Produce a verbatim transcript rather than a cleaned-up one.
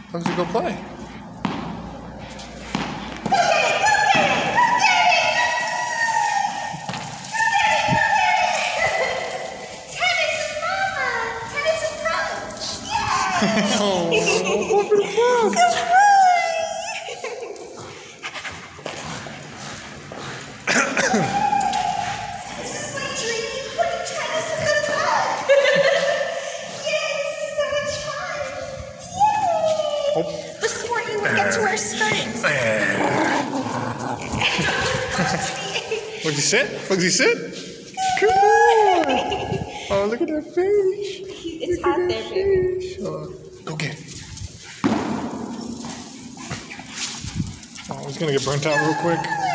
Pugsy, go play. Oh, look at the frog. This is my dream putting tennis in the pug. Yay, this is so much fun. Yay. Oh. The sport you would get to wear skirts. Pugsy, sit. Pugsy, sit. Come on. Oh, look at that fish. It's hot there, baby. Oh, go get it. Oh, he's gonna get burnt out real quick.